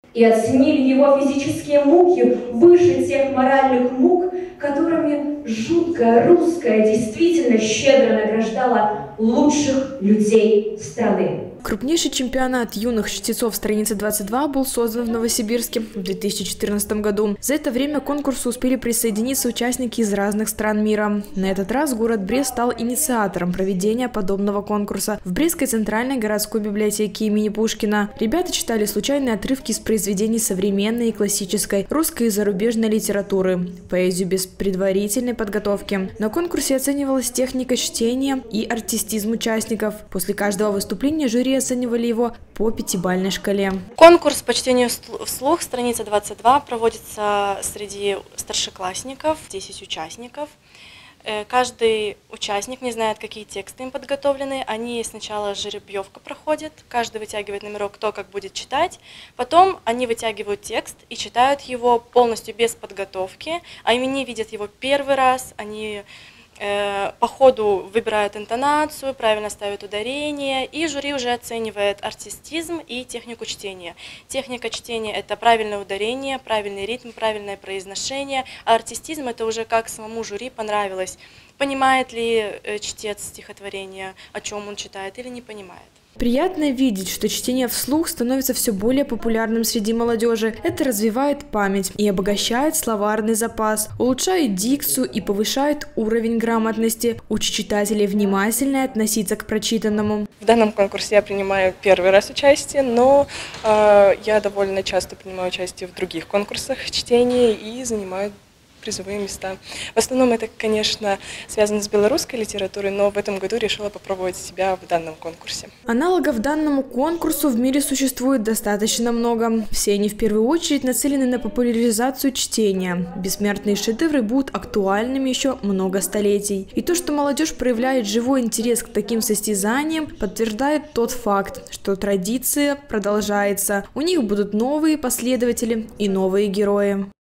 и оценили его физические муки выше тех моральных мук, которыми жуткая русская действительно щедро награждала лучших людей страны. Крупнейший чемпионат юных чтецов страницы 22 был создан в Новосибирске в 2014 году. За это время к конкурсу успели присоединиться участники из разных стран мира. На этот раз город Брест стал инициатором проведения подобного конкурса в Брестской центральной городской библиотеке имени Пушкина. Ребята читали случайные отрывки из произведений современной и классической, русской и зарубежной литературы, поэзию без предварительной подготовки. На конкурсе оценивалась техника чтения и артистизм участников. После каждого выступления жюри оценивали его по 5-бальной шкале. Конкурс по чтению вслух, страница 22, проводится среди старшеклассников, 10 участников. Каждый участник не знает, какие тексты им подготовлены. Они сначала жеребьевка проходят, каждый вытягивает номерок, кто как будет читать. Потом они вытягивают текст и читают его полностью без подготовки. Они видят его первый раз, они по ходу выбирают интонацию, правильно ставят ударение, и жюри уже оценивает артистизм и технику чтения. Техника чтения – это правильное ударение, правильный ритм, правильное произношение, а артистизм – это уже как самому жюри понравилось. Понимает ли чтец стихотворение, о чем он читает, или не понимает. Приятно видеть, что чтение вслух становится все более популярным среди молодежи. Это развивает память и обогащает словарный запас, улучшает дикцию и повышает уровень грамотности, учит читателей внимательно относиться к прочитанному. В данном конкурсе я принимаю первый раз участие, но я довольно часто принимаю участие в других конкурсах чтения и занимаю призовые места. В основном это, конечно, связано с белорусской литературой, но в этом году решила попробовать себя в данном конкурсе. Аналогов данному конкурсу в мире существует достаточно много. Все они в первую очередь нацелены на популяризацию чтения. Бессмертные шедевры будут актуальными еще много столетий. И то, что молодежь проявляет живой интерес к таким состязаниям, подтверждает тот факт, что традиция продолжается. У них будут новые последователи и новые герои.